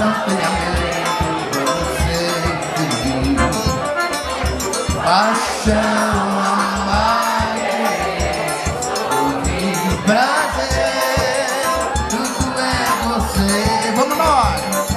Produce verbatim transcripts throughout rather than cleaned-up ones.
não tenha medo, você vive. Paixão, amar, ouvir, prazer, tudo é você. Vamos nós!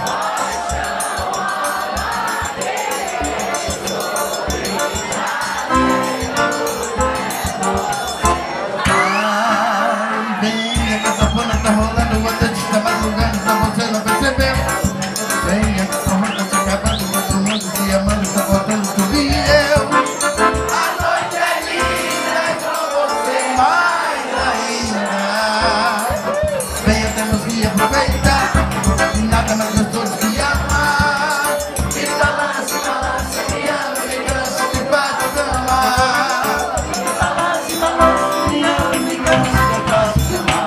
Venha que essa fona tá rolando, você está madrugando, só você não percebeu. Venha que essa roupa se acabando, todo mundo se amando, tá faltando tu e eu. A noite é linda e com você mais ainda. Venha, temos que aproveitar, nada mais gostoso que amar. Me balance, balance, me ama, me cansa, me bate, amar. Me balance, balance, me ama, me cansa, me bate.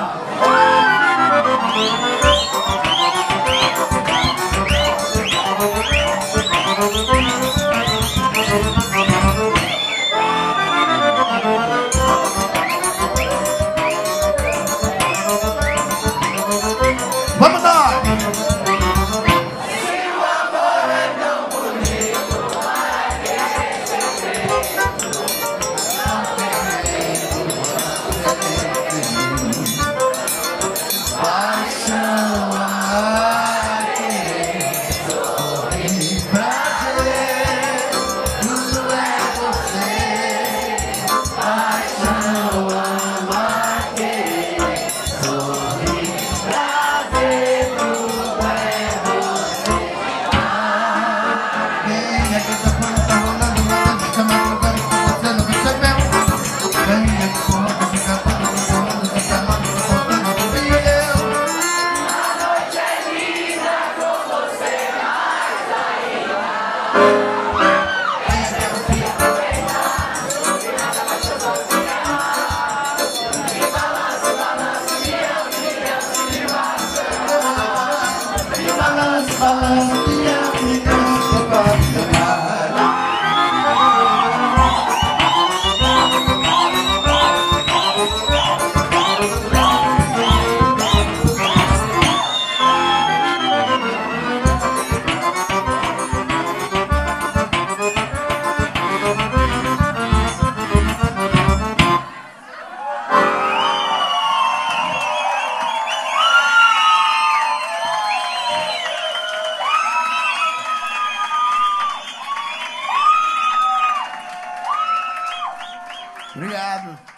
Vamos lá! Se o amor é tão bonito, para que sofrer? Não tenha medo, paixão, amar, querer, sorrir, prazer, tudo é você. Paixão, amar, querer, sorrir, prazer, tudo é você. Venha que essa porra tá rolando, mas antes tá madrugando, que você não percebeu. Venha que porra tá ficando, tá rolando, tá chamando, tá faltando tudo e eu. A noite é linda com você mais ainda. Venha que eu se aproveitar, que nada mais gostoso que amar. Me balance, balance, me ame, me canse, me bate. Me balance, balance, me ame, me canse, me bate. Obrigado.